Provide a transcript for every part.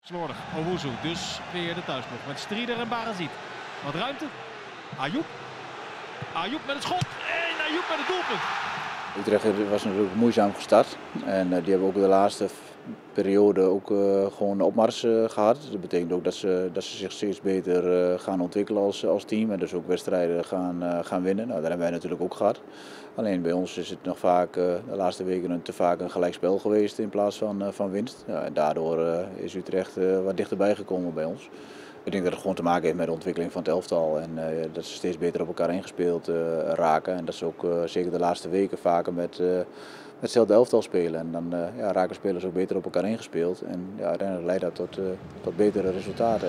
Slordig, Owusu, dus weer de thuisploeg met Strieder en Barazit. Wat ruimte. Ayoub. Ayoub met het schot en Ayoub met het doelpunt. Utrecht was natuurlijk moeizaam gestart en die hebben ook de laatste periode ook gewoon opmars gehad. Dat betekent ook dat ze zich steeds beter gaan ontwikkelen als team en dus ook wedstrijden gaan winnen. Nou, dat hebben wij natuurlijk ook gehad. Alleen bij ons is het nog vaak de laatste weken te vaak een gelijkspel geweest in plaats van winst. Ja, en daardoor is Utrecht wat dichterbij gekomen bij ons. Ik denk dat het gewoon te maken heeft met de ontwikkeling van het elftal en dat ze steeds beter op elkaar ingespeeld raken. En dat ze ook zeker de laatste weken vaker met hetzelfde elftal spelen. En dan raken spelers ook beter op elkaar ingespeeld. En ja, uiteindelijk leidt dat tot betere resultaten.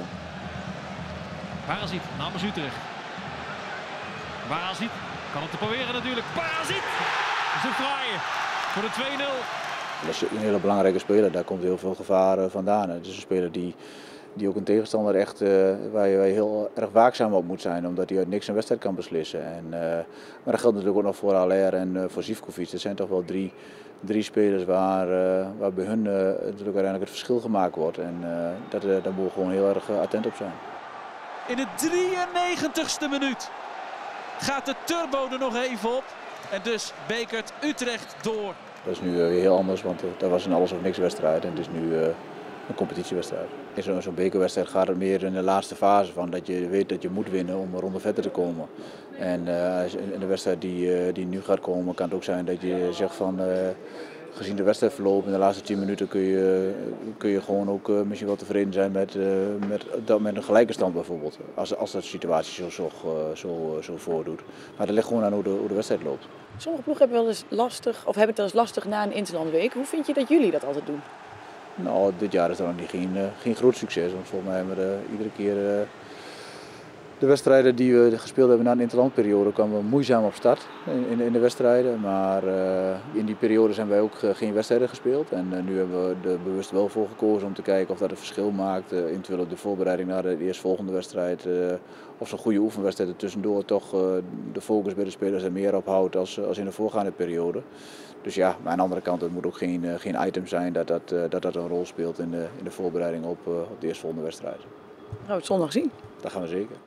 Barazit namens Utrecht. Barazit kan het te proberen natuurlijk. Barazit! Ze draaien voor de 2-0. Dat is een hele belangrijke speler, daar komt heel veel gevaar vandaan. Het is een speler die ook een tegenstander echt, waar je heel erg waakzaam op moet zijn, omdat hij uit niks een wedstrijd kan beslissen. Maar dat geldt natuurlijk ook nog voor Haller en voor Zivkovic. Er zijn toch wel drie spelers waar bij hun natuurlijk uiteindelijk het verschil gemaakt wordt. En daar moeten we gewoon heel erg attent op zijn. In de 93ste minuut gaat de turbo er nog even op. En dus bekert Utrecht door. Dat is nu weer heel anders, want dat was een alles of niks wedstrijd en het is nu een competitiewedstrijd. In zo'n bekerwedstrijd gaat het meer in de laatste fase van dat je weet dat je moet winnen om een ronde verder te komen. En in de wedstrijd die nu gaat komen kan het ook zijn dat je zegt van gezien de wedstrijdverloop in de laatste 10 minuten kun je gewoon ook misschien wel tevreden zijn met een gelijke stand bijvoorbeeld. Als dat de situatie zo voordoet. Maar dat ligt gewoon aan hoe de wedstrijd loopt. Sommige ploegen hebben het wel eens lastig na een interlandweek. Hoe vind je dat jullie dat altijd doen? Nou, dit jaar is dat nog geen groot succes. Want volgens mij hebben we iedere keer de wedstrijden die we gespeeld hebben na een interlandperiode kwamen we moeizaam op start in de wedstrijden. Maar in die periode zijn wij ook geen wedstrijden gespeeld. En nu hebben we er bewust wel voor gekozen om te kijken of dat een verschil maakt. Eventueel op de voorbereiding naar de eerstvolgende wedstrijd. Of zo'n goede oefenwedstrijd er tussendoor toch de focus bij de spelers er meer op houdt als in de voorgaande periode. Dus ja, maar aan de andere kant, het moet ook geen item zijn dat een rol speelt in de voorbereiding op de eerstvolgende wedstrijd. Gaan we het zondag zien? Dat gaan we zeker.